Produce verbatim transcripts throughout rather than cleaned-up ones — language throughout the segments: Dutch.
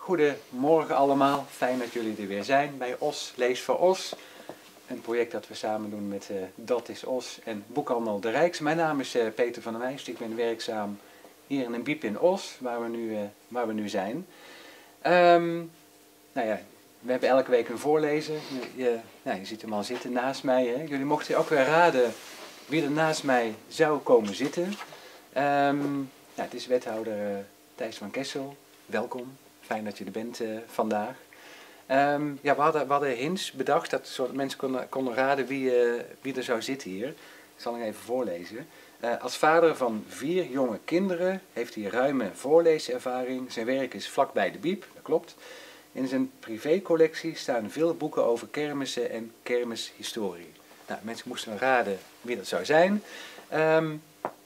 Goedemorgen allemaal, fijn dat jullie er weer zijn bij Os Lees voor Os. Een project dat we samen doen met uh, Dat is Os en Boekhandel De Rijks. Mijn naam is uh, Peter van der Wijst, ik ben werkzaam hier in een biep in Os, waar we nu, uh, waar we nu zijn. Um, nou ja, we hebben elke week een voorlezer. Je, je, nou, je ziet hem al zitten naast mij. Hè? Jullie mochten ook weer raden wie er naast mij zou komen zitten. Um, nou, het is wethouder uh, Thijs van Kessel. Welkom. Fijn dat je er bent uh, vandaag. Um, ja, we hadden, we hadden hints bedacht dat zodat mensen konden, konden raden wie, uh, wie er zou zitten hier. Ik zal hem even voorlezen. Uh, als vader van vier jonge kinderen heeft hij ruime voorleeservaring. Zijn werk is vlakbij de biep, dat klopt. In zijn privécollectie staan veel boeken over kermissen en kermishistorie. Nou, mensen moesten raden wie dat zou zijn. Um,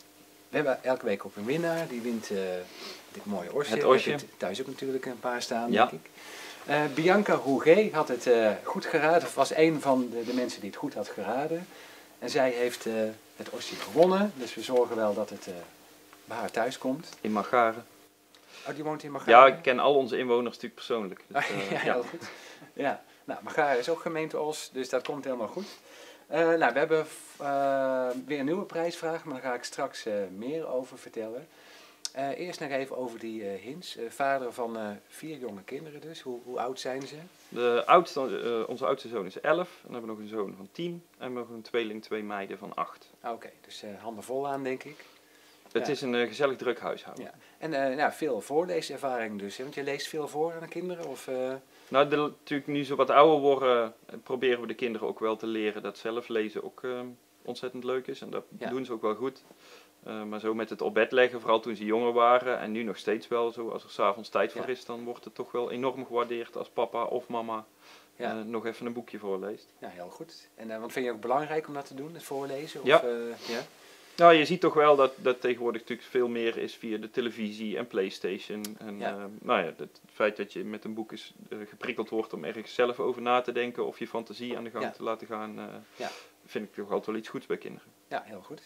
we hebben elke week ook een winnaar, die wint uh, dit mooie osje. Het osje. Ik heb thuis ook natuurlijk een paar staan, ja. denk ik. Uh, Bianca Rouget had het uh, goed geraden, of was een van de, de mensen die het goed had geraden. En zij heeft uh, het osje gewonnen, dus we zorgen wel dat het uh, bij haar thuis komt. In Magaren. Oh, die woont in Magaren? Ja, ik ken al onze inwoners natuurlijk persoonlijk. Dus, uh, ja, heel goed. Ja, nou, Magaren is ook gemeente Os, dus dat komt helemaal goed. Uh, nou, we hebben uh, weer een nieuwe prijsvraag, maar daar ga ik straks uh, meer over vertellen. Uh, eerst nog even over die uh, hints. Uh, vader van uh, vier jonge kinderen dus. Hoe, hoe oud zijn ze? De oudste, uh, onze oudste zoon is elf. En dan hebben we nog een zoon van tien. En we hebben nog een tweeling, twee meiden van acht. Oké, okay, dus uh, handen vol aan, denk ik. Het ja. is een uh, gezellig druk huishouden. Ja. En uh, nou, veel voorleeservaring dus. Hè? Want je leest veel voor aan de kinderen? Of, uh... Nou, de, natuurlijk nu ze wat ouder worden, uh, proberen we de kinderen ook wel te leren dat zelf lezen ook uh, ontzettend leuk is. En dat ja. doen ze ook wel goed. Uh, maar zo met het op bed leggen, vooral toen ze jonger waren en nu nog steeds wel zo, als er 's avonds tijd voor ja. is, dan wordt het toch wel enorm gewaardeerd als papa of mama ja. uh, nog even een boekje voorleest. Ja, heel goed. En uh, wat vind je ook belangrijk om dat te doen, het voorlezen? Of, ja. Uh, ja. Nou, je ziet toch wel dat, dat tegenwoordig natuurlijk veel meer is via de televisie en PlayStation. En ja. Uh, nou ja, het, het feit dat je met een boek is, uh, geprikkeld wordt om ergens zelf over na te denken of je fantasie aan de gang ja. te laten gaan, uh, ja. vind ik toch altijd wel iets goeds bij kinderen. Ja, heel goed.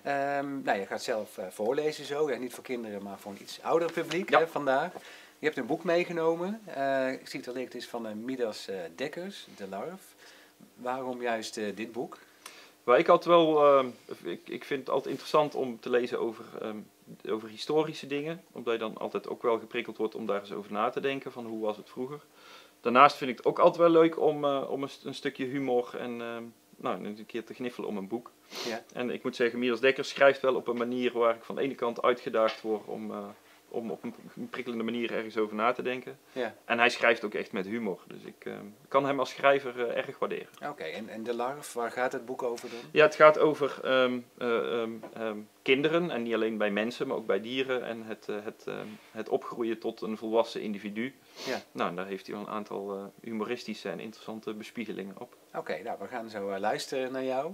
Um, nou, je gaat zelf uh, voorlezen zo, ja, niet voor kinderen, maar voor een iets ouder publiek ja. hè, vandaag. Je hebt een boek meegenomen, uh, ik zie het al, het is van uh, Midas uh, Dekkers, De Larf. Waarom juist uh, dit boek? Well, ik, altijd wel, uh, ik, ik vind het altijd interessant om te lezen over, um, over historische dingen, omdat je dan altijd ook wel geprikkeld wordt om daar eens over na te denken, van hoe was het vroeger. Daarnaast vind ik het ook altijd wel leuk om, uh, om een, een stukje humor en uh, nou, een keer te gniffelen om een boek. Ja. En ik moet zeggen, Midas Dekkers schrijft wel op een manier waar ik van de ene kant uitgedaagd word om, uh, om op een, een prikkelende manier ergens over na te denken. Ja. En hij schrijft ook echt met humor, dus ik uh, kan hem als schrijver uh, erg waarderen. Oké, okay, en, en De Larf, waar gaat het boek over dan? Ja, het gaat over um, uh, um, um, kinderen, en niet alleen bij mensen, maar ook bij dieren en het, uh, het, uh, het opgroeien tot een volwassen individu. Ja. Nou, daar heeft hij wel een aantal uh, humoristische en interessante bespiegelingen op. Oké, okay, nou, we gaan zo uh, luisteren naar jou.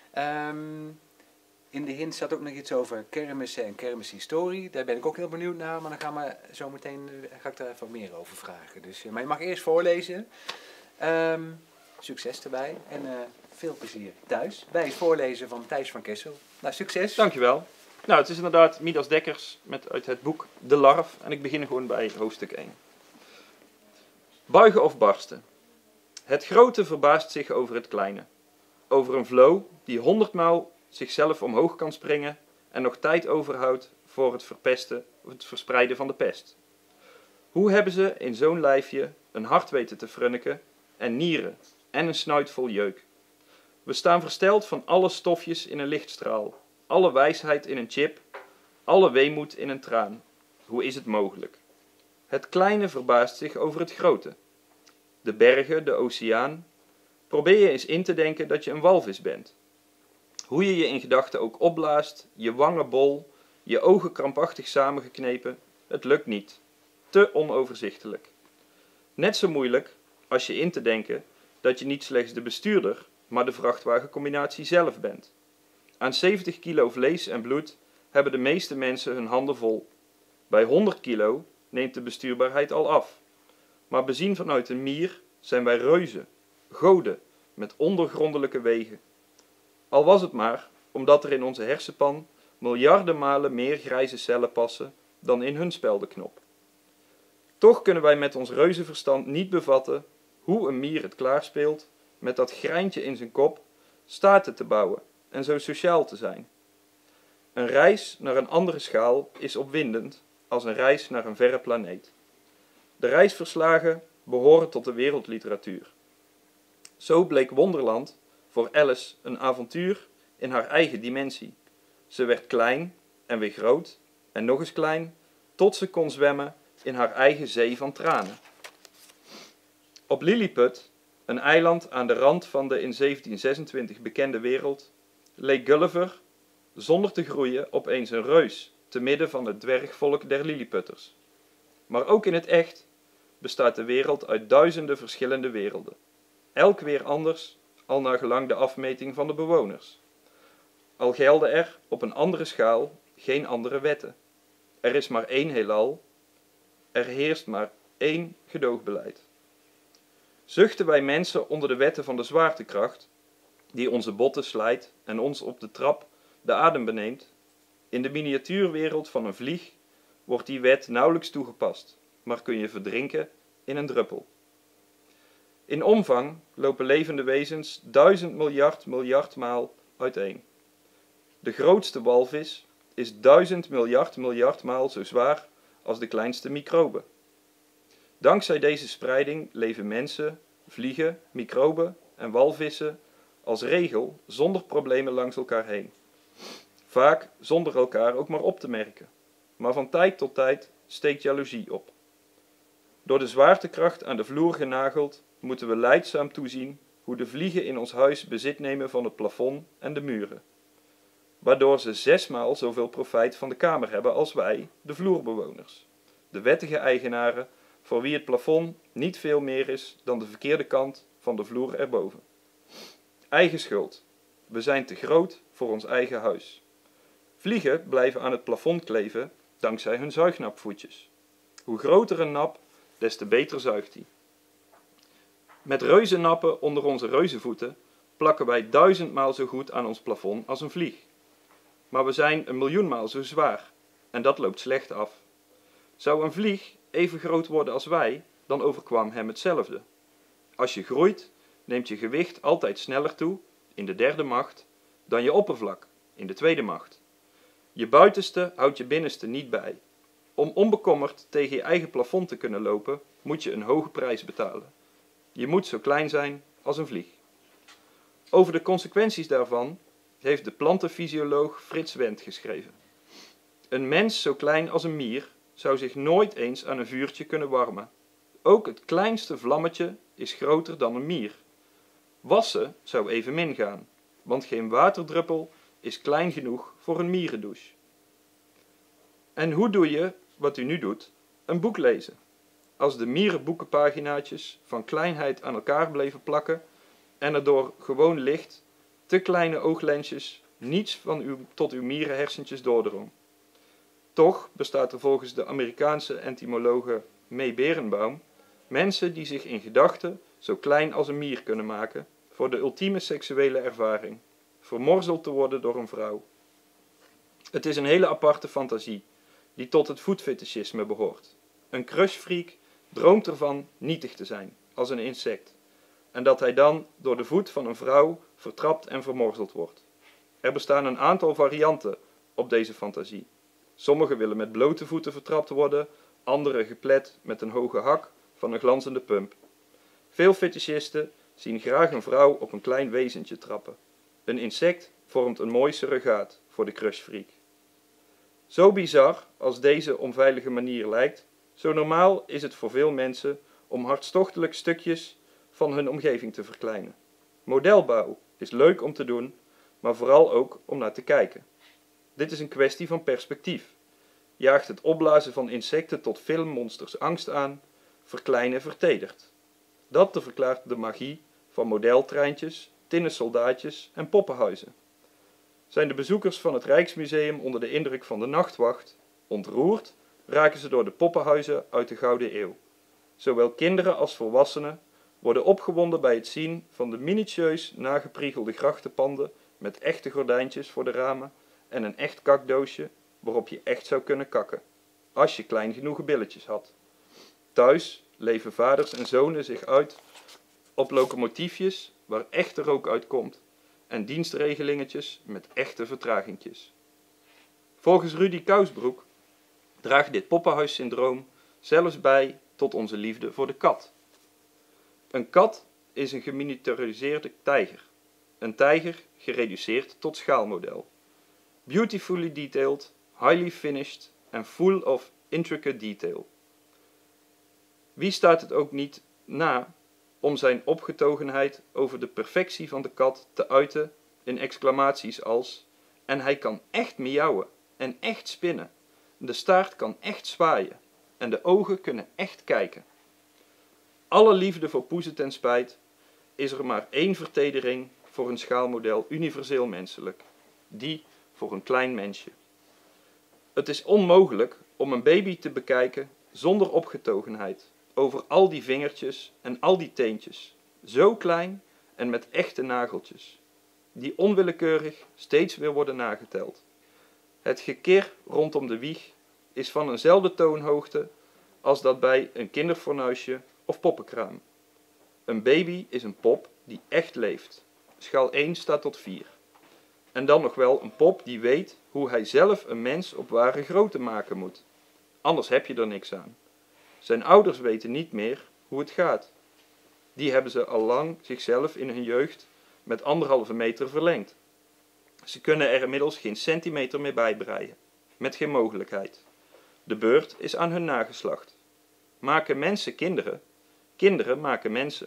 Um, in de hint zat ook nog iets over kermissen en kermishistorie. Daar ben ik ook heel benieuwd naar, maar dan gaan we zo meteen, uh, ga ik daar even meer over vragen. Dus, uh, maar je mag eerst voorlezen. Um, succes erbij en uh, veel plezier thuis bij het voorlezen van Thijs van Kessel. Nou, succes. Dankjewel. Nou, het is inderdaad Midas Dekkers met uit het boek De Larf en ik begin gewoon bij hoofdstuk één. Buigen of barsten. Het grote verbaast zich over het kleine. Over een vloo die honderdmaal zichzelf omhoog kan springen en nog tijd overhoudt voor het verpesten of het verspreiden van de pest. Hoe hebben ze in zo'n lijfje een hart weten te frunniken en nieren en een snuit vol jeuk? We staan versteld van alle stofjes in een lichtstraal, alle wijsheid in een chip, alle weemoed in een traan. Hoe is het mogelijk? Het kleine verbaast zich over het grote. De bergen, de oceaan. Probeer je eens in te denken dat je een walvis bent. Hoe je je in gedachten ook opblaast, je wangen bol, je ogen krampachtig samengeknepen, het lukt niet. Te onoverzichtelijk. Net zo moeilijk als je in te denken dat je niet slechts de bestuurder, maar de vrachtwagencombinatie zelf bent. Aan zeventig kilo vlees en bloed hebben de meeste mensen hun handen vol. Bij honderd kilo neemt de bestuurbaarheid al af. Maar bezien vanuit een mier zijn wij reuzen, goden, met ondergrondelijke wegen. Al was het maar omdat er in onze hersenpan miljarden malen meer grijze cellen passen dan in hun speldenknop. Toch kunnen wij met ons reuzenverstand niet bevatten hoe een mier het klaarspeelt met dat greintje in zijn kop staten te bouwen en zo sociaal te zijn. Een reis naar een andere schaal is opwindend als een reis naar een verre planeet. De reisverslagen behoren tot de wereldliteratuur. Zo bleek Wonderland voor Alice een avontuur in haar eigen dimensie. Ze werd klein en weer groot en nog eens klein, tot ze kon zwemmen in haar eigen zee van tranen. Op Lilliput, een eiland aan de rand van de in zeventien zesentwintig bekende wereld, leek Gulliver, zonder te groeien, opeens een reus te midden van het dwergvolk der Lilliputters. Maar ook in het echt bestaat de wereld uit duizenden verschillende werelden. Elk weer anders, al naar gelang de afmeting van de bewoners. Al gelden er op een andere schaal geen andere wetten. Er is maar één heelal, er heerst maar één gedoogbeleid. Zuchten wij mensen onder de wetten van de zwaartekracht, die onze botten slijt en ons op de trap de adem beneemt? In de miniatuurwereld van een vlieg wordt die wet nauwelijks toegepast, maar kun je verdrinken in een druppel. In omvang lopen levende wezens duizend miljard miljard maal uiteen. De grootste walvis is duizend miljard miljard maal zo zwaar als de kleinste microbe. Dankzij deze spreiding leven mensen, vliegen, microben en walvissen als regel zonder problemen langs elkaar heen. Vaak zonder elkaar ook maar op te merken, maar van tijd tot tijd steekt jaloezie op. Door de zwaartekracht aan de vloer genageld moeten we lijdzaam toezien hoe de vliegen in ons huis bezit nemen van het plafond en de muren, waardoor ze zesmaal zoveel profijt van de kamer hebben als wij, de vloerbewoners, de wettige eigenaren voor wie het plafond niet veel meer is dan de verkeerde kant van de vloer erboven. Eigen schuld. We zijn te groot voor ons eigen huis. Vliegen blijven aan het plafond kleven dankzij hun zuignapvoetjes. Hoe groter een nap, des te beter zuigt hij. Met reuzennappen onder onze reuzenvoeten plakken wij duizendmaal zo goed aan ons plafond als een vlieg. Maar we zijn een miljoenmaal zo zwaar en dat loopt slecht af. Zou een vlieg even groot worden als wij, dan overkwam hem hetzelfde. Als je groeit, neemt je gewicht altijd sneller toe, in de derde macht, dan je oppervlak, in de tweede macht. Je buitenste houdt je binnenste niet bij. Om onbekommerd tegen je eigen plafond te kunnen lopen, moet je een hoge prijs betalen. Je moet zo klein zijn als een vlieg. Over de consequenties daarvan heeft de plantenfysioloog Frits Wendt geschreven. Een mens zo klein als een mier zou zich nooit eens aan een vuurtje kunnen warmen. Ook het kleinste vlammetje is groter dan een mier. Wassen zou evenmin gaan, want geen waterdruppel is klein genoeg voor een mierendouche. En hoe doe je, wat u nu doet, een boek lezen? Als de mierenboekenpaginaatjes van kleinheid aan elkaar bleven plakken en er door gewoon licht, te kleine ooglensjes, niets van uw, tot uw mierenhersentjes doordrong. Toch bestaat er volgens de Amerikaanse entomologe May Berenbaum mensen die zich in gedachten zo klein als een mier kunnen maken voor de ultieme seksuele ervaring, vermorzeld te worden door een vrouw. Het is een hele aparte fantasie, die tot het voetfetischisme behoort. Een crushfreak droomt ervan nietig te zijn, als een insect, en dat hij dan door de voet van een vrouw vertrapt en vermorzeld wordt. Er bestaan een aantal varianten op deze fantasie. Sommigen willen met blote voeten vertrapt worden, anderen geplet met een hoge hak van een glanzende pump. Veel fetischisten zien graag een vrouw op een klein wezentje trappen. Een insect vormt een mooi surrogaat voor de crushfreak. Zo bizar als deze onveilige manier lijkt, zo normaal is het voor veel mensen om hartstochtelijk stukjes van hun omgeving te verkleinen. Modelbouw is leuk om te doen, maar vooral ook om naar te kijken. Dit is een kwestie van perspectief. Jaagt het opblazen van insecten tot filmmonsters angst aan, verkleinen vertedert. Dat te verklaart de magie van modeltreintjes, tinnen soldaatjes en poppenhuizen. Zijn de bezoekers van het Rijksmuseum onder de indruk van de Nachtwacht ontroerd, raken ze door de poppenhuizen uit de Gouden Eeuw. Zowel kinderen als volwassenen worden opgewonden bij het zien van de minutieus nagepriegelde grachtenpanden met echte gordijntjes voor de ramen en een echt kakdoosje waarop je echt zou kunnen kakken, als je klein genoeg billetjes had. Thuis leven vaders en zonen zich uit op locomotiefjes waar echte rook uitkomt en dienstregelingetjes met echte vertragingjes. Volgens Rudy Kousbroek draagt dit poppenhuissyndroom zelfs bij tot onze liefde voor de kat. Een kat is een geminiaturiseerde tijger. Een tijger gereduceerd tot schaalmodel. Beautifully detailed, highly finished en full of intricate detail. Wie staat het ook niet na om zijn opgetogenheid over de perfectie van de kat te uiten in exclamaties als: en hij kan echt miauwen en echt spinnen, de staart kan echt zwaaien en de ogen kunnen echt kijken. Alle liefde voor poezen ten spijt is er maar één vertedering voor een schaalmodel universeel menselijk, die voor een klein mensje. Het is onmogelijk om een baby te bekijken zonder opgetogenheid over al die vingertjes en al die teentjes, zo klein en met echte nageltjes, die onwillekeurig steeds weer worden nageteld. Het gekir rondom de wieg is van eenzelfde toonhoogte als dat bij een kinderfornuisje of poppenkraam. Een baby is een pop die echt leeft. Schaal één staat tot vier. En dan nog wel een pop die weet hoe hij zelf een mens op ware grootte maken moet. Anders heb je er niks aan. Zijn ouders weten niet meer hoe het gaat. Die hebben ze al lang zichzelf in hun jeugd met anderhalve meter verlengd. Ze kunnen er inmiddels geen centimeter meer bij breien. Met geen mogelijkheid. De beurt is aan hun nageslacht. Maken mensen kinderen? Kinderen maken mensen.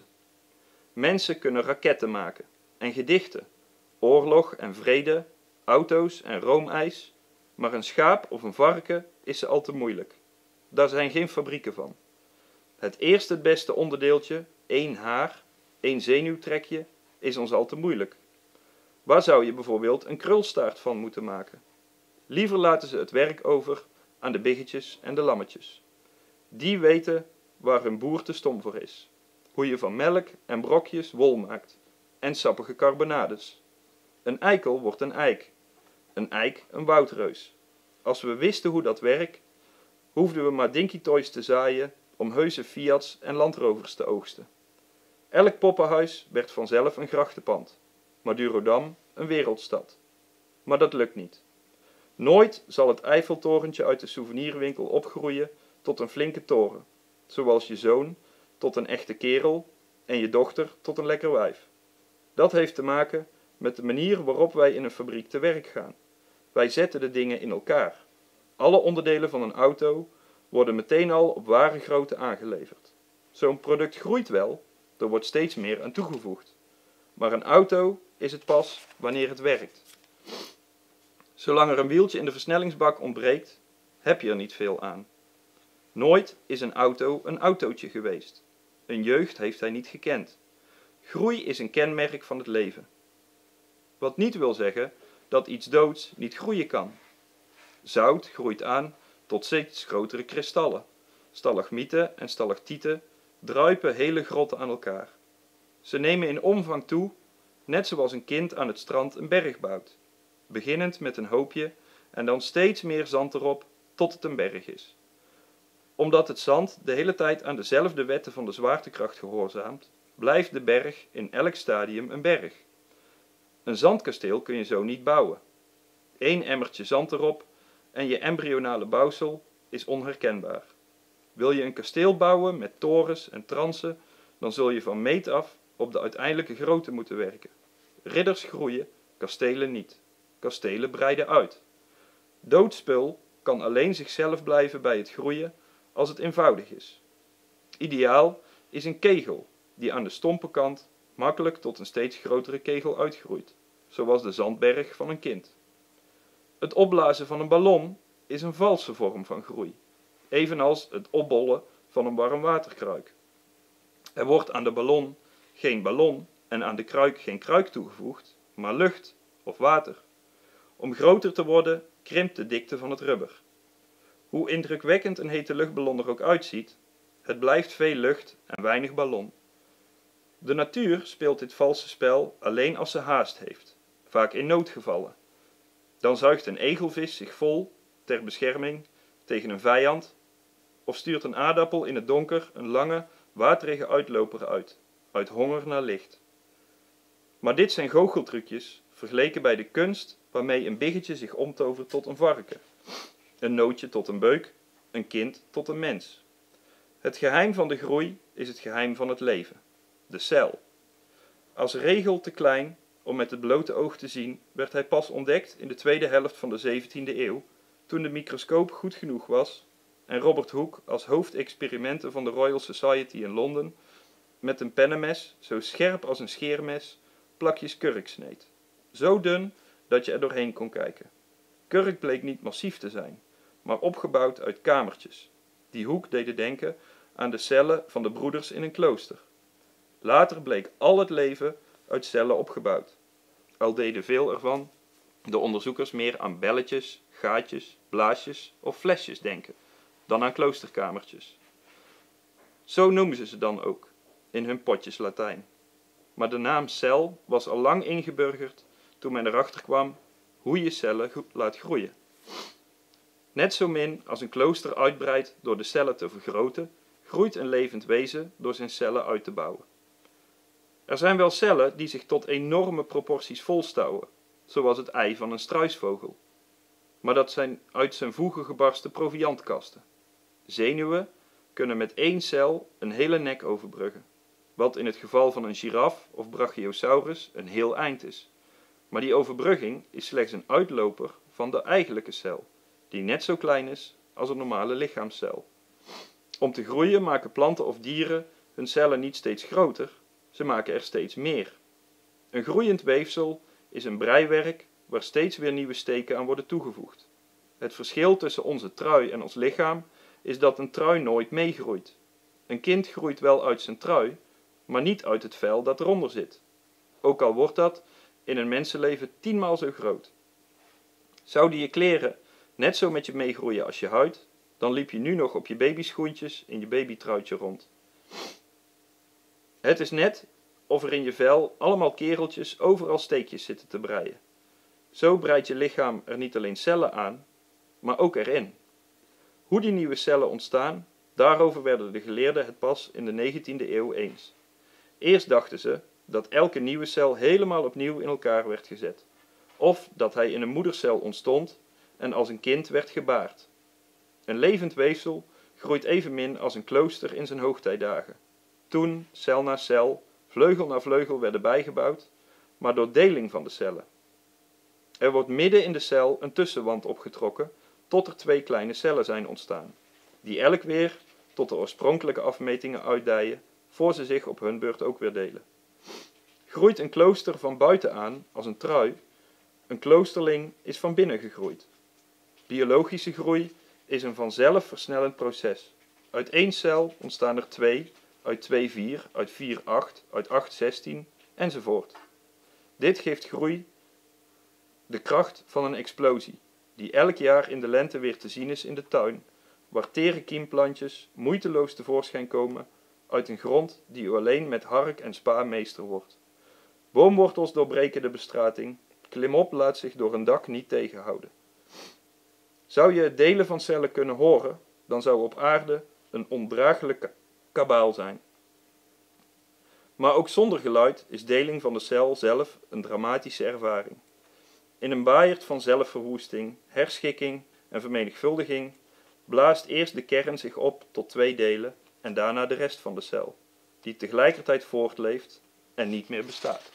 Mensen kunnen raketten maken en gedichten, oorlog en vrede, auto's en roomijs, maar een schaap of een varken is ze al te moeilijk. Daar zijn geen fabrieken van. Het eerste het beste onderdeeltje, één haar, één zenuwtrekje, is ons al te moeilijk. Waar zou je bijvoorbeeld een krulstaart van moeten maken? Liever laten ze het werk over aan de biggetjes en de lammetjes. Die weten waar hun boer te stom voor is. Hoe je van melk en brokjes wol maakt. En sappige carbonades. Een eikel wordt een eik. Een eik een woudreus. Als we wisten hoe dat werkt, hoefden we maar Dinky Toys te zaaien om heuse Fiats en landrovers te oogsten. Elk poppenhuis werd vanzelf een grachtenpand. Madurodam een wereldstad. Maar dat lukt niet. Nooit zal het Eiffeltorentje uit de souvenirwinkel opgroeien tot een flinke toren, zoals je zoon tot een echte kerel en je dochter tot een lekker wijf. Dat heeft te maken met de manier waarop wij in een fabriek te werk gaan. Wij zetten de dingen in elkaar. Alle onderdelen van een auto worden meteen al op ware grootte aangeleverd. Zo'n product groeit wel, er wordt steeds meer aan toegevoegd. Maar een auto is het pas wanneer het werkt. Zolang er een wieltje in de versnellingsbak ontbreekt, heb je er niet veel aan. Nooit is een auto een autootje geweest. Een jeugd heeft hij niet gekend. Groei is een kenmerk van het leven. Wat niet wil zeggen dat iets doods niet groeien kan. Zout groeit aan tot steeds grotere kristallen. Stalagmieten en stalactieten druipen hele grotten aan elkaar. Ze nemen in omvang toe, net zoals een kind aan het strand een berg bouwt. Beginnend met een hoopje en dan steeds meer zand erop tot het een berg is. Omdat het zand de hele tijd aan dezelfde wetten van de zwaartekracht gehoorzaamt, blijft de berg in elk stadium een berg. Een zandkasteel kun je zo niet bouwen. Eén emmertje zand erop en je embryonale bouwsel is onherkenbaar. Wil je een kasteel bouwen met torens en transen, dan zul je van meet af op de uiteindelijke grootte moeten werken. Ridders groeien, kastelen niet. Kastelen breiden uit. Dood spul kan alleen zichzelf blijven bij het groeien als het eenvoudig is. Ideaal is een kegel die aan de stompe kant makkelijk tot een steeds grotere kegel uitgroeit, zoals de zandberg van een kind. Het opblazen van een ballon is een valse vorm van groei, evenals het opbollen van een warmwaterkruik. Er wordt aan de ballon geen ballon en aan de kruik geen kruik toegevoegd, maar lucht of water. Om groter te worden krimpt de dikte van het rubber. Hoe indrukwekkend een hete luchtballon er ook uitziet, het blijft veel lucht en weinig ballon. De natuur speelt dit valse spel alleen als ze haast heeft, vaak in noodgevallen. Dan zuigt een egelvis zich vol ter bescherming tegen een vijand of stuurt een aardappel in het donker een lange, waterige uitloper uit, uit honger naar licht. Maar dit zijn goocheltrucjes, vergeleken bij de kunst waarmee een biggetje zich omtovert tot een varken, een nootje tot een beuk, een kind tot een mens. Het geheim van de groei is het geheim van het leven, de cel. Als regel te klein om met het blote oog te zien, werd hij pas ontdekt in de tweede helft van de zeventiende eeuw, toen de microscoop goed genoeg was en Robert Hooke als hoofdexperimenten van de Royal Society in Londen met een pennenmes, zo scherp als een scheermes, plakjes kurk sneed. Zo dun dat je er doorheen kon kijken. Kurk bleek niet massief te zijn, maar opgebouwd uit kamertjes, die Hooke deden denken aan de cellen van de broeders in een klooster. Later bleek al het leven uit cellen opgebouwd, al deden veel ervan de onderzoekers meer aan belletjes, gaatjes, blaasjes of flesjes denken, dan aan kloosterkamertjes. Zo noemen ze ze dan ook, in hun potjes Latijn. Maar de naam cel was al lang ingeburgerd toen men erachter kwam hoe je cellen laat groeien. Net zo min als een klooster uitbreidt door de cellen te vergroten, groeit een levend wezen door zijn cellen uit te bouwen. Er zijn wel cellen die zich tot enorme proporties volstouwen, zoals het ei van een struisvogel. Maar dat zijn uit zijn voegen gebarsten proviantkasten. Zenuwen kunnen met één cel een hele nek overbruggen, wat in het geval van een giraf of brachiosaurus een heel eind is. Maar die overbrugging is slechts een uitloper van de eigenlijke cel, die net zo klein is als een normale lichaamscel. Om te groeien maken planten of dieren hun cellen niet steeds groter, ze maken er steeds meer. Een groeiend weefsel is een breiwerk waar steeds weer nieuwe steken aan worden toegevoegd. Het verschil tussen onze trui en ons lichaam is dat een trui nooit meegroeit. Een kind groeit wel uit zijn trui, maar niet uit het vel dat eronder zit. Ook al wordt dat in een mensenleven tienmaal zo groot. Zouden je kleren net zo met je meegroeien als je huid, dan liep je nu nog op je babyschoentjes in je babytruitje rond. Het is net of er in je vel allemaal kereltjes overal steekjes zitten te breien. Zo breidt je lichaam er niet alleen cellen aan, maar ook erin. Hoe die nieuwe cellen ontstaan, daarover werden de geleerden het pas in de negentiende eeuw eens. Eerst dachten ze dat elke nieuwe cel helemaal opnieuw in elkaar werd gezet, of dat hij in een moedercel ontstond en als een kind werd gebaard. Een levend weefsel groeit evenmin als een klooster in zijn hoogtijdagen. Toen, cel na cel, vleugel na vleugel werden bijgebouwd, maar door deling van de cellen. Er wordt midden in de cel een tussenwand opgetrokken, tot er twee kleine cellen zijn ontstaan, die elk weer tot de oorspronkelijke afmetingen uitdijen, voor ze zich op hun beurt ook weer delen. Groeit een klooster van buiten aan als een trui, een kloosterling is van binnen gegroeid. Biologische groei is een vanzelf versnellend proces. Uit één cel ontstaan er twee, uit twee vier, uit vier acht, uit acht zestien, enzovoort. Dit geeft groei de kracht van een explosie, die elk jaar in de lente weer te zien is in de tuin, waar tere kiemplantjes moeiteloos tevoorschijn komen uit een grond die u alleen met hark en spa meester wordt. Boomwortels doorbreken de bestrating, klimop laat zich door een dak niet tegenhouden. Zou je het delen van cellen kunnen horen, dan zou op aarde een ondraaglijke kabaal zijn. Maar ook zonder geluid is deling van de cel zelf een dramatische ervaring. In een baaierd van zelfverwoesting, herschikking en vermenigvuldiging blaast eerst de kern zich op tot twee delen en daarna de rest van de cel, die tegelijkertijd voortleeft en niet meer bestaat.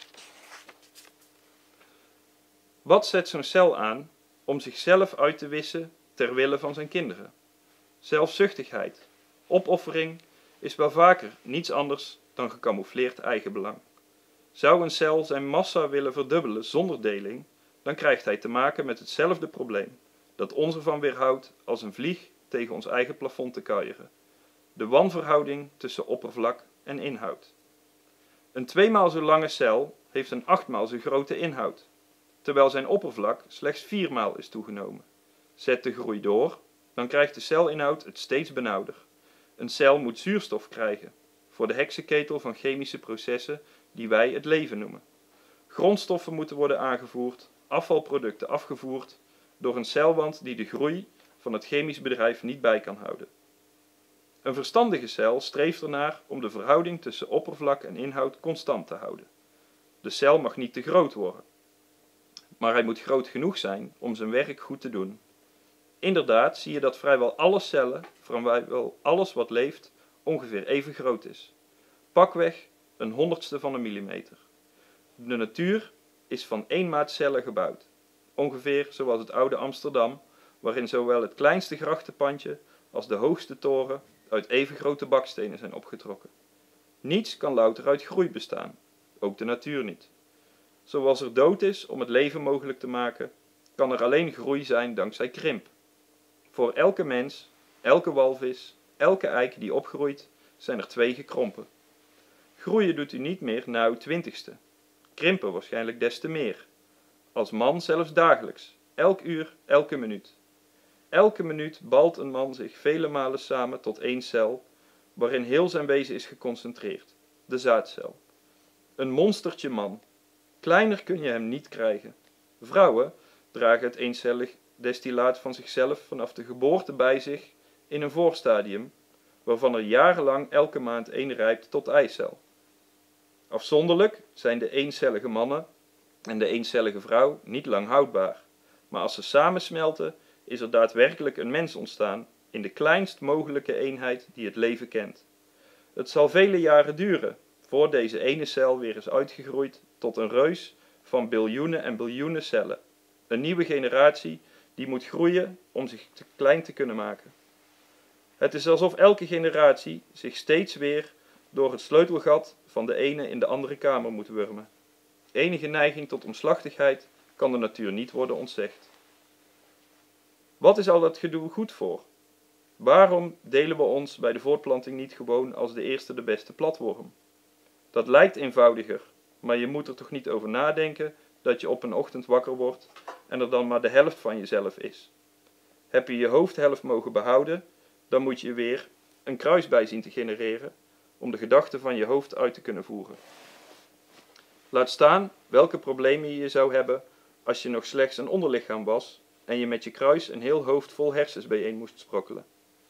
Wat zet zo'n cel aan om zichzelf uit te wissen ter wille van zijn kinderen? Zelfzuchtigheid, opoffering is wel vaker niets anders dan gecamoufleerd eigenbelang. Zou een cel zijn massa willen verdubbelen zonder deling, dan krijgt hij te maken met hetzelfde probleem, dat ons ervan weerhoudt als een vlieg tegen ons eigen plafond te kuieren. De wanverhouding tussen oppervlak en inhoud. Een tweemaal zo lange cel heeft een achtmaal zo grote inhoud, terwijl zijn oppervlak slechts viermaal is toegenomen. Zet de groei door, dan krijgt de celinhoud het steeds benauwder. Een cel moet zuurstof krijgen, voor de heksenketel van chemische processen die wij het leven noemen. Grondstoffen moeten worden aangevoerd, afvalproducten afgevoerd, door een celwand die de groei van het chemisch bedrijf niet bij kan houden. Een verstandige cel streeft ernaar om de verhouding tussen oppervlak en inhoud constant te houden. De cel mag niet te groot worden, maar hij moet groot genoeg zijn om zijn werk goed te doen. Inderdaad zie je dat vrijwel alle cellen, vrijwel alles wat leeft, ongeveer even groot is. Pakweg een honderdste van een millimeter. De natuur is van eenmaat cellen gebouwd, ongeveer zoals het oude Amsterdam, waarin zowel het kleinste grachtenpandje als de hoogste toren uit even grote bakstenen zijn opgetrokken. Niets kan louter uit groei bestaan, ook de natuur niet. Zoals er dood is om het leven mogelijk te maken, kan er alleen groei zijn dankzij krimp. Voor elke mens, elke walvis, elke eik die opgroeit, zijn er twee gekrompen. Groeien doet u niet meer na uw twintigste. Krimpen waarschijnlijk des te meer. Als man zelfs dagelijks, elk uur, elke minuut. Elke minuut balt een man zich vele malen samen tot één cel, waarin heel zijn wezen is geconcentreerd, de zaadcel. Een monstertje man. Kleiner kun je hem niet krijgen. Vrouwen dragen het eencellig destillaat van zichzelf vanaf de geboorte bij zich in een voorstadium, waarvan er jarenlang elke maand één rijpt tot eicel. Afzonderlijk zijn de eencellige mannen en de eencellige vrouw niet lang houdbaar, maar als ze samensmelten is er daadwerkelijk een mens ontstaan in de kleinst mogelijke eenheid die het leven kent. Het zal vele jaren duren, voor deze ene cel weer is uitgegroeid tot een reus van biljoenen en biljoenen cellen. Een nieuwe generatie die moet groeien om zich te klein te kunnen maken. Het is alsof elke generatie zich steeds weer door het sleutelgat van de ene in de andere kamer moet wurmen. Enige neiging tot omslachtigheid kan de natuur niet worden ontzegd. Wat is al dat gedoe goed voor? Waarom delen we ons bij de voortplanting niet gewoon als de eerste de beste platworm? Dat lijkt eenvoudiger, maar je moet er toch niet over nadenken dat je op een ochtend wakker wordt en er dan maar de helft van jezelf is. Heb je je hoofdhelft mogen behouden, dan moet je weer een kruis bij zien te genereren om de gedachten van je hoofd uit te kunnen voeren. Laat staan welke problemen je zou hebben als je nog slechts een onderlichaam was en je met je kruis een heel hoofd vol hersens bijeen moest sprokkelen.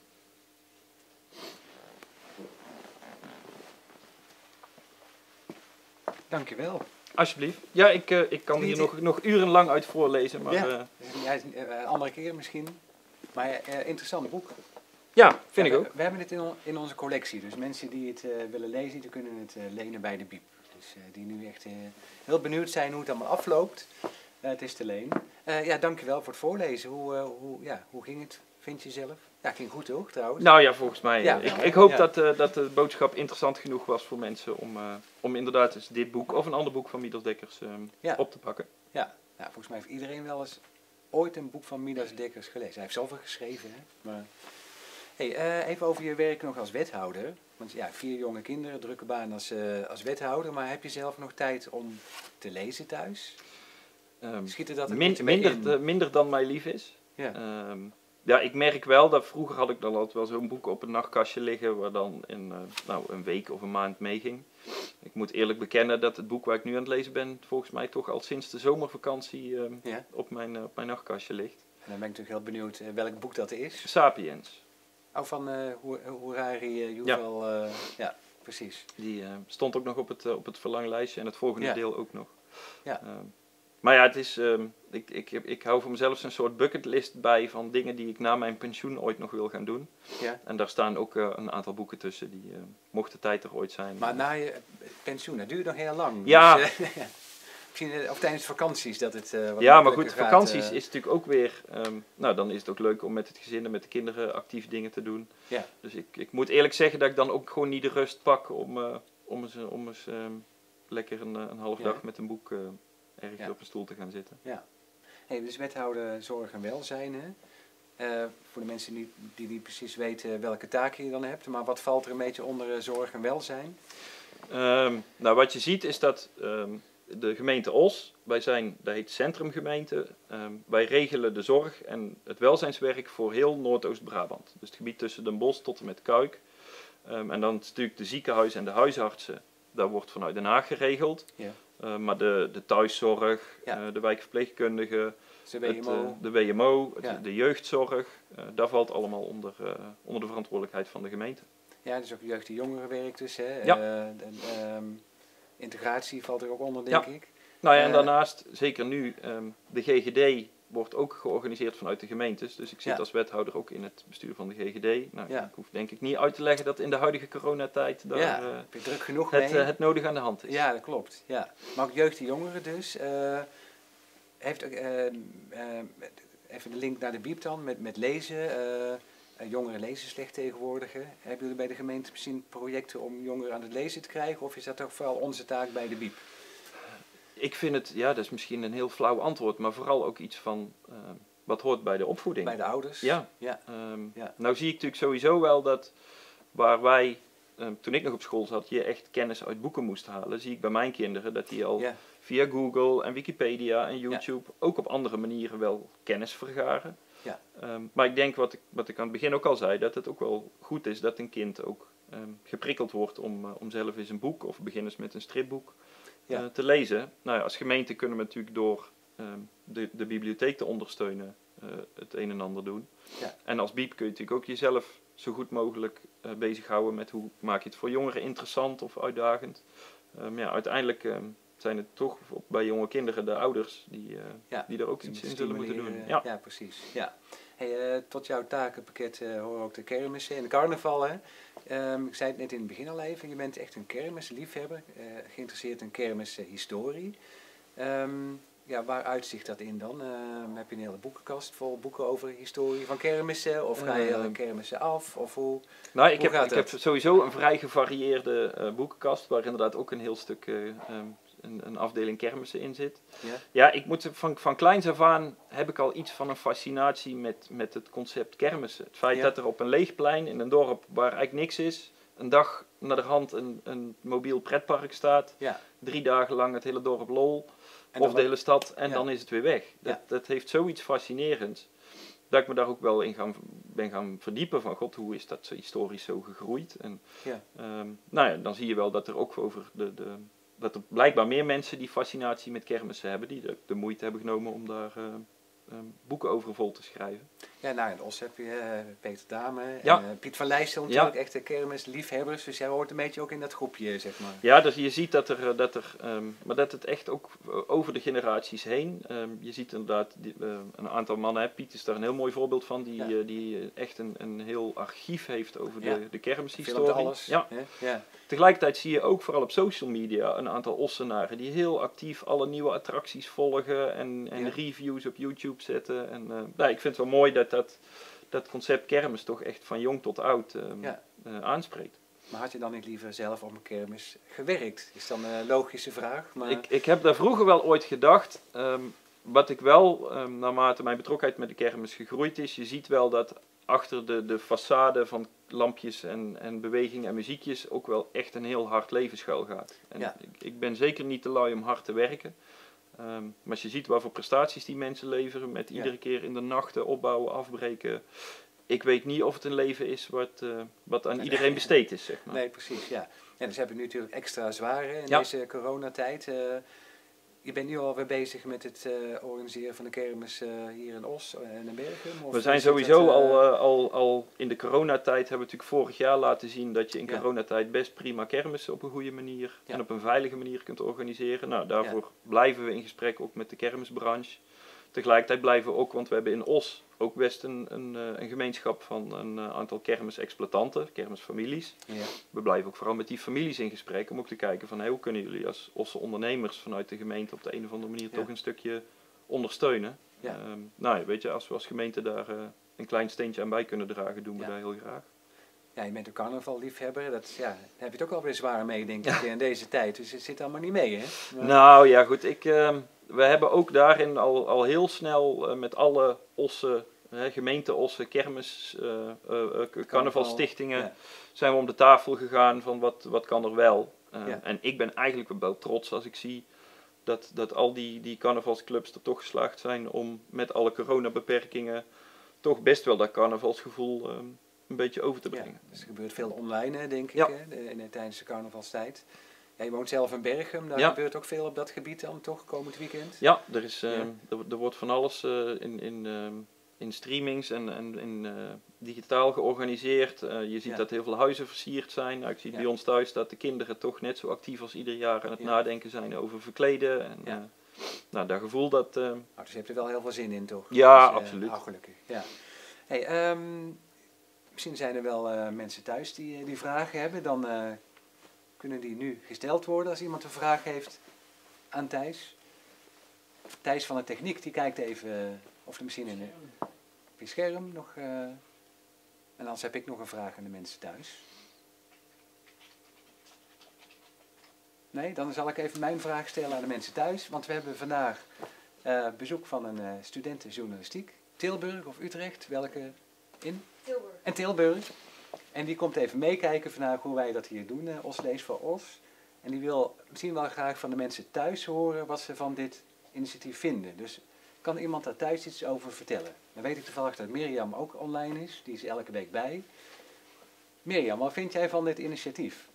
Dankjewel. Alsjeblieft. Ja, ik, uh, ik kan hier nog, nog urenlang uit voorlezen. Maar, ja, uh, ja, een andere keer misschien. Maar uh, interessant boek. Ja, vind ja, ik we, ook. We hebben het in, on, in onze collectie. Dus mensen die het uh, willen lezen, die kunnen het uh, lenen bij de Biep. Dus uh, die nu echt uh, heel benieuwd zijn hoe het allemaal afloopt. Uh, het is te lenen. Uh, ja, dankjewel voor het voorlezen. Hoe, uh, hoe, ja, hoe ging het, vind je zelf? Ja, ging goed toch, trouwens? Nou ja, volgens mij. Ja, ik, ja, ik hoop ja. dat, uh, dat de boodschap interessant genoeg was voor mensen om, uh, om inderdaad eens dit boek of een ander boek van Midas Dekkers uh, ja. op te pakken. Ja, nou, volgens mij heeft iedereen wel eens ooit een boek van Midas Dekkers gelezen. Hij heeft zoveel geschreven, hè. Maar... Hey, uh, even over je werk nog als wethouder. Want ja, vier jonge kinderen, drukke baan als, uh, als wethouder. Maar heb je zelf nog tijd om te lezen thuis? Um, Schiet er dat een min, beetje mee minder, in? uh, minder dan mij lief is. Ja. Um, ja, ik merk wel dat vroeger had ik dan altijd wel zo'n boek op een nachtkastje liggen waar dan in uh, nou, een week of een maand meeging. Ik moet eerlijk bekennen dat het boek waar ik nu aan het lezen ben volgens mij toch al sinds de zomervakantie uh, ja. op, mijn, uh, op mijn nachtkastje ligt. En dan ben ik natuurlijk heel benieuwd uh, welk boek dat is. Sapiens. Oh, van uh, Harari uh, Yuval. Ja. Uh, ja, precies. Die uh, stond ook nog op het, uh, op het verlanglijstje en het volgende ja. deel ook nog. Ja. Uh, maar ja, het is, uh, ik, ik, ik hou voor mezelf een soort bucketlist bij van dingen die ik na mijn pensioen ooit nog wil gaan doen. Ja. En daar staan ook uh, een aantal boeken tussen die, uh, mocht de tijd er ooit zijn. Maar na je pensioen, dat duurt nog heel lang. Ja. Dus, uh, misschien of tijdens vakanties dat het uh, wat ja, maar goed, gaat, vakanties uh... is natuurlijk ook weer... Um, nou, dan is het ook leuk om met het gezin en met de kinderen actief dingen te doen. Ja. Dus ik, ik moet eerlijk zeggen dat ik dan ook gewoon niet de rust pak om, uh, om eens, om eens um, lekker een, een half dag ja. met een boek uh, ergens ja. op een stoel te gaan zitten. Ja. Hey, dus wethouder zorg en welzijn, hè? Uh, voor de mensen die, die niet precies weten welke taken je dan hebt. Maar wat valt er een beetje onder uh, zorg en welzijn? Um, nou, wat je ziet is dat... Um, de gemeente Os, wij zijn, dat heet Centrumgemeente, um, wij regelen de zorg en het welzijnswerk voor heel Noordoost-Brabant. Dus het gebied tussen Den Bosch tot en met Kuik. Um, en dan natuurlijk de ziekenhuizen en de huisartsen, dat wordt vanuit Den Haag geregeld. Ja. Uh, maar de, de thuiszorg, ja. uh, de wijkverpleegkundigen, Dus de W het, M O. uh, de W M O, het, Ja. de jeugdzorg, uh, daar valt allemaal onder, uh, onder de verantwoordelijkheid van de gemeente. Ja, dus ook jeugd- en jongerenwerk dus. Hè? Ja. Uh, de, um, integratie valt er ook onder, denk ja. ik. Nou ja, en uh, daarnaast, zeker nu, um, de G G D wordt ook georganiseerd vanuit de gemeentes. Dus ik zit ja. als wethouder ook in het bestuur van de G G D. Nou, ja. Ik hoef denk ik niet uit te leggen dat in de huidige coronatijd daar ja, uh, heb je druk genoeg het, mee? uh, het nodig aan de hand is. Ja, dat klopt. Ja. Maar ook jeugd en jongeren dus. Uh, heeft ook, uh, uh, even de link naar de biep dan, met, met lezen. Uh, uh, jongeren lezen slecht tegenwoordig. Hè. Hebben jullie bij de gemeente misschien projecten om jongeren aan het lezen te krijgen? Of is dat toch vooral onze taak bij de biep? Ik vind het, ja, dat is misschien een heel flauw antwoord, maar vooral ook iets van uh, wat hoort bij de opvoeding. Bij de ouders? Ja. ja. Um, ja. Nou zie ik natuurlijk sowieso wel dat waar wij, um, toen ik nog op school zat, je echt kennis uit boeken moest halen, zie ik bij mijn kinderen dat die al ja. via Google en Wikipedia en YouTube ja. ook op andere manieren wel kennis vergaren. Ja. Um, maar ik denk wat ik, wat ik aan het begin ook al zei, dat het ook wel goed is dat een kind ook um, geprikkeld wordt om, uh, om zelf eens een boek of beginnen met een stripboek ja. uh, te lezen. Nou ja, als gemeente kunnen we natuurlijk door um, de, de bibliotheek te ondersteunen uh, het een en ander doen. Ja. En als biep kun je natuurlijk ook jezelf zo goed mogelijk uh, bezighouden met hoe maak je het voor jongeren interessant of uitdagend. Um, ja, uiteindelijk um, zijn het toch bij jonge kinderen de ouders die, uh, ja, die er ook iets in zullen moeten doen. Ja, ja precies. Ja. Hey, uh, tot jouw takenpakket uh, horen ook de kermissen en de carnaval. Hè? Um, ik zei het net in het begin al even, je bent echt een kermisliefhebber, uh, geïnteresseerd in kermishistorie. Um, ja, waar uitzicht dat in dan? Uh, heb je een hele boekenkast vol boeken over historie van kermissen? Of ga je uh, kermissen af? Of hoe, nou, ik hoe heb, ik heb sowieso een vrij gevarieerde uh, boekenkast, waar inderdaad ook een heel stuk uh, um, een, een afdeling kermissen in zit. Ja, ja ik moet van, van kleins af aan heb ik al iets van een fascinatie met, met het concept kermissen. Het feit ja. dat er op een leeg plein in een dorp waar eigenlijk niks is, een dag naar de hand een, een mobiel pretpark staat, ja. drie dagen lang het hele dorp lol, en of de hele stad, en ja. dan is het weer weg. Dat, ja. dat heeft zoiets fascinerends, dat ik me daar ook wel in gaan, ben gaan verdiepen van, god, hoe is dat zo historisch zo gegroeid? En ja. Um, nou ja, dan zie je wel dat er ook over de... de dat er blijkbaar meer mensen die fascinatie met kermissen hebben, die de, de moeite hebben genomen om daar uh, um, boeken over vol te schrijven. Ja, nou in Os heb je uh, Peter Dame ja. en uh, Piet van Lijstel natuurlijk, ja. echte kermisliefhebbers, dus jij hoort een beetje ook in dat groepje, zeg maar. Ja, dus je ziet dat er, dat er um, maar dat het echt ook over de generaties heen, um, je ziet inderdaad die, uh, een aantal mannen, hè, Piet is daar een heel mooi voorbeeld van, die, ja. uh, die echt een, een heel archief heeft over de, ja. de kermishistorie. alles. Ja. Ja. Tegelijkertijd zie je ook vooral op social media een aantal Ossenaren die heel actief alle nieuwe attracties volgen en, en ja. reviews op YouTube zetten. En, uh, nou, ik vind het wel mooi dat dat, dat concept kermis toch echt van jong tot oud um, ja. uh, aanspreekt. Maar had je dan niet liever zelf op een kermis gewerkt? Is dan een logische vraag. Maar... Ik, ik heb daar vroeger wel ooit gedacht. Um, wat ik wel, um, naarmate mijn betrokkenheid met de kermis gegroeid is, je ziet wel dat achter de, de façade van lampjes en, en beweging en muziekjes ook wel echt een heel hard leven schuil gaat. En ja. ik, ik ben zeker niet te lui om hard te werken. Um, maar als je ziet wat voor prestaties die mensen leveren, met iedere ja. keer in de nachten opbouwen, afbreken. Ik weet niet of het een leven is wat, uh, wat aan nee, iedereen nee, besteed is, zeg maar. Nee, precies, ja. En dus hebben we nu natuurlijk extra zwaar hè, in ja. deze coronatijd. Uh, Je bent nu alweer bezig met het uh, organiseren van de kermis uh, hier in Os en in Bergen? Of we zijn sowieso dat, uh, al, uh, al, al in de coronatijd, hebben we natuurlijk vorig jaar laten zien dat je in ja. coronatijd best prima kermissen op een goede manier ja. en op een veilige manier kunt organiseren. Nou, daarvoor ja. blijven we in gesprek ook met de kermisbranche. Tegelijkertijd blijven we ook, want we hebben in Os ook best een, een, een gemeenschap van een aantal kermisexploitanten, kermisfamilies. Ja. We blijven ook vooral met die families in gesprek om ook te kijken van hey, hoe kunnen jullie als Osse ondernemers vanuit de gemeente op de een of andere manier ja. toch een stukje ondersteunen. Ja. Um, nou, weet je, als we als gemeente daar uh, een klein steentje aan bij kunnen dragen, doen we ja. dat heel graag. Ja, je bent een carnavalliefhebber, dat, ja, daar heb je het ook alweer zwaar mee, denk ik, in deze tijd. Dus het zit allemaal niet mee, hè? Maar... Nou ja, goed, ik, uh, we hebben ook daarin al, al heel snel uh, met alle Osse, uh, gemeente Osse, kermis, uh, uh, uh, carnavalstichtingen, ja. zijn we om de tafel gegaan van wat, wat kan er wel. Uh, ja. En ik ben eigenlijk wel trots als ik zie dat, dat al die, die carnavalsclubs er toch geslaagd zijn om met alle coronabeperkingen toch best wel dat carnavalsgevoel... Uh, een beetje over te brengen. Ja, dus er gebeurt veel online, denk ik, ja. hè, de, in, tijdens de carnavalstijd. Ja, je woont zelf in Berchem, daar Ja. gebeurt ook veel op dat gebied dan toch, komend weekend? Ja, er, is, uh, Ja. er, er wordt van alles uh, in, in, uh, in streamings en, en in, uh, digitaal georganiseerd. Uh, je ziet Ja. dat heel veel huizen versierd zijn. Nou, ik zie Ja. bij ons thuis dat de kinderen toch net zo actief als ieder jaar aan het Ja. nadenken zijn over verkleden. En, Ja. uh, nou, dat gevoel dat... Uh, Nou, dus je hebt er wel heel veel zin in, toch? Ja, dus, uh, absoluut. Nou, gelukkig. Ja. Hey, um, misschien zijn er wel uh, mensen thuis die, die vragen hebben. Dan uh, kunnen die nu gesteld worden als iemand een vraag heeft aan Thijs. Thijs van de techniek, die kijkt even uh, of er misschien in de, op je scherm nog... Uh, en anders heb ik nog een vraag aan de mensen thuis. Nee, dan zal ik even mijn vraag stellen aan de mensen thuis. Want we hebben vandaag uh, bezoek van een uh, studenten journalistiek. Tilburg of Utrecht, welke in? Tilburg. En Tilburg. En die komt even meekijken vandaag hoe wij dat hier doen, uh, Os Leest voor Os. En die wil misschien wel graag van de mensen thuis horen wat ze van dit initiatief vinden. Dus kan iemand daar thuis iets over vertellen? Dan weet ik toevallig dat Mirjam ook online is. Die is elke week bij. Mirjam, wat vind jij van dit initiatief?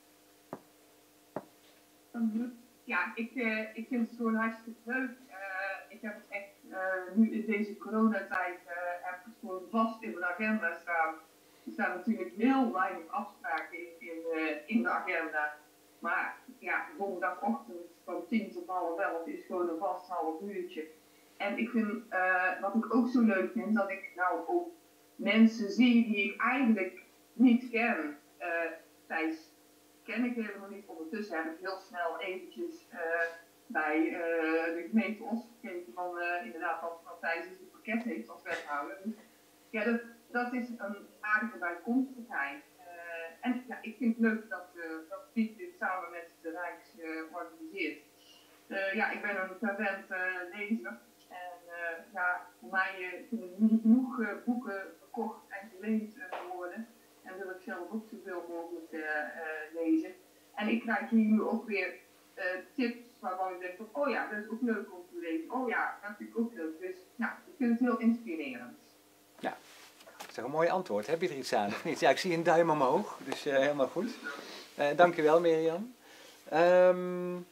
Ja, ik, uh, ik vind het gewoon hartstikke leuk. Uh, ik heb het echt uh, nu in deze coronatijd uh, heb ik het gewoon vast in mijn agenda staan. Er staan natuurlijk heel weinig afspraken in, in, uh, in de agenda. Maar ja, donderdagochtend van tien tot half elf is gewoon een vast half uurtje. En ik vind, uh, wat ik ook zo leuk vind, dat ik nou ook mensen zie die ik eigenlijk niet ken. Uh, Thijs ken ik helemaal niet. Ondertussen heb ik heel snel eventjes uh, bij uh, de gemeente Os gekeken van uh, inderdaad wat, wat Thijs in het pakket heeft als wethouder. Dus ja, dat, dat is een aardige bijkomstigheid. Uh, en ja, ik vind het leuk dat, uh, dat Piet dit samen met de Rijks uh, organiseert. Uh, ja, ik ben een fervent uh, lezer. En uh, ja, voor mij uh, kunnen er niet genoeg uh, boeken verkocht en geleend uh, worden. En wil ik zelf ook zoveel mogelijk uh, uh, lezen. En ik krijg hier nu ook weer uh, tips waarvan ik denk van, oh ja, dat is ook leuk om te lezen. Oh ja, dat vind ik ook leuk. Dus nou, ik vind het heel inspirerend. Ja, dat is toch een mooi antwoord. Heb je er iets aan of niet? Ja, ik zie een duim omhoog, dus uh, helemaal goed. Uh, dankjewel Mirjam. Um,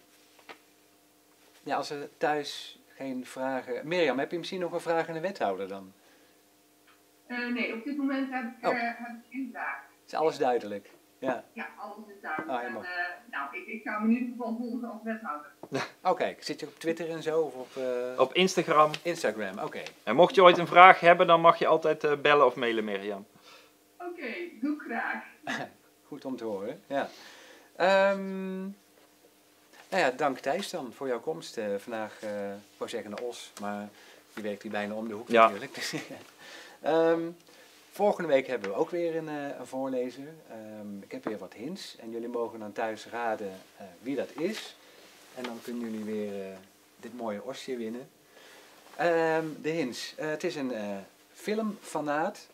ja, als er thuis geen vragen... Mirjam, heb je misschien nog een vraag aan de wethouder dan? Uh, nee, op dit moment heb ik, uh, oh. heb ik geen vraag. Is alles duidelijk? Ja, ja alles is duidelijk. Ah, en, uh, nou, ik, ik ga me in ieder geval volgen als wethouder. Oké, okay. Zit je op Twitter en zo? Of op, uh... op Instagram. Instagram, oké. Okay. En mocht je ooit een vraag hebben, dan mag je altijd uh, bellen of mailen, Mirjam. Oké, okay, doe ik graag. Goed om te horen, ja. Um, nou ja, dank Thijs dan voor jouw komst uh, vandaag. Uh, ik wou zeggen naar Os, maar je werkt hier bijna om de hoek ja. natuurlijk. Dus, um, volgende week hebben we ook weer een, uh, een voorlezer. Um, ik heb weer wat hints en jullie mogen dan thuis raden uh, wie dat is. En dan kunnen jullie weer uh, dit mooie osje winnen. Um, de hints. Uh, het is een uh, filmfanaat.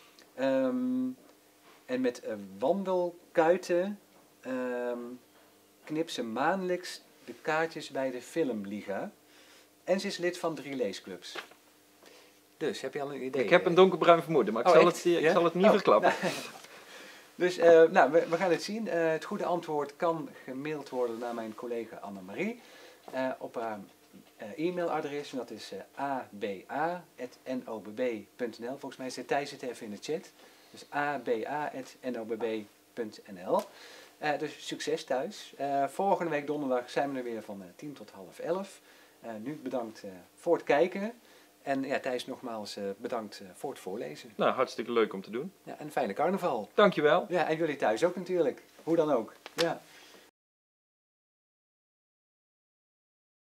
Um, en met uh, wandelkuiten um, knipt ze maandelijks de kaartjes bij de Filmliga. En ze is lid van drie leesclubs. Dus, heb je al een idee? Ik heb een donkerbruin vermoeden, maar ik, oh, zal, het, ik ja? zal het niet oh, verklappen. Nou, dus, uh, nou, we, we gaan het zien. Uh, het goede antwoord kan gemaild worden naar mijn collega Annemarie. Uh, op haar uh, e-mailadres, en dat is uh, a b a at n o b b punt n l. Volgens mij zit Thijs het even in de chat. Dus a b a at n o b b punt n l. Uh, dus succes thuis. Uh, volgende week donderdag zijn we er weer van uh, tien tot half elf. Uh, nu bedankt uh, voor het kijken. En ja, Thijs nogmaals uh, bedankt uh, voor het voorlezen. Nou, hartstikke leuk om te doen. Ja, en een fijne carnaval. Dankjewel. Ja, en jullie thuis ook natuurlijk. Hoe dan ook. Ja.